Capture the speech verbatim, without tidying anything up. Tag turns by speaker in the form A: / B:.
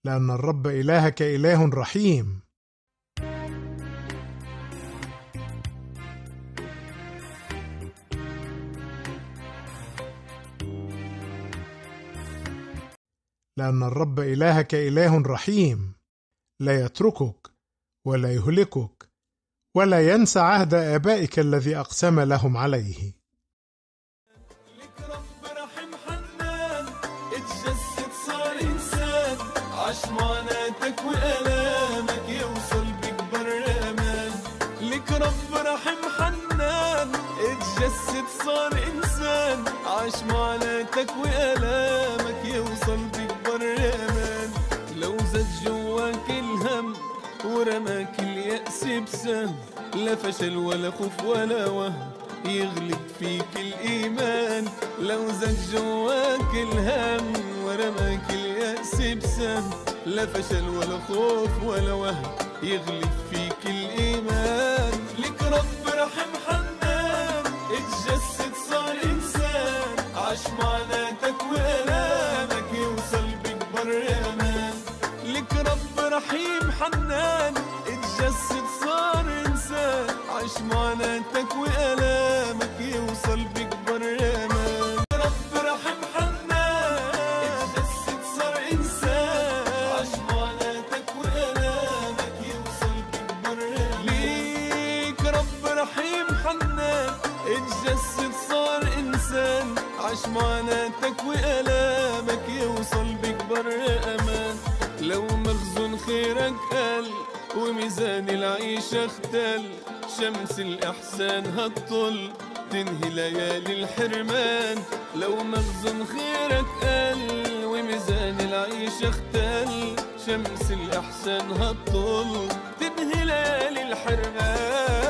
A: لأن الرب إلهك إله رحيم. لأن الرب إلهك إله رحيم، لا يتركك ولا يهلكك، ولا ينسى عهد آبائك الذي أقسم لهم عليه.
B: لك رب رحم حنان، اتجسد صار إنسان، عاش معاناتك وآلامك يوصل بكبر أمان. لك رب رحم حنان، اتجسد صار إنسان، عاش معاناتك وآلامك يوصل بكبر أمان. لو زاد جواك الهم ورماك اليأس بسهم، لا فشل ولا خوف ولا وهم يغلب فيك الإيمان. لو زاد جواك الهم ورماك اليأس بسهم، لا فشل ولا خوف ولا وهم يغلب فيك الإيمان. لك رب رحم حنان، اتجسد صار إنسان، عاش معاناتك وآلامك يوصل بكبر أمان. لك رب رحيم حنان، اتجسد صار إنسان، عاش معاناتك وآلامك يوصل بكبر أمان. رب رحم حنان، اتجسد صار إنسان، عاش معاناتك وآلامك يوصل بكبر أمان. ليك رب رحيم حنان، اتجسد صار إنسان، عاش معاناتك وآلامك يوصل بكبر أمان. لو مخزون خيرك قل وميزان العيشة اختل، شمس الإحسان هتطل تنهي ليالي الحرمان. لو مخزون خيرك قل وميزان العيشة اختل، شمس الإحسان هتطل تنهي ليالي الحرمان.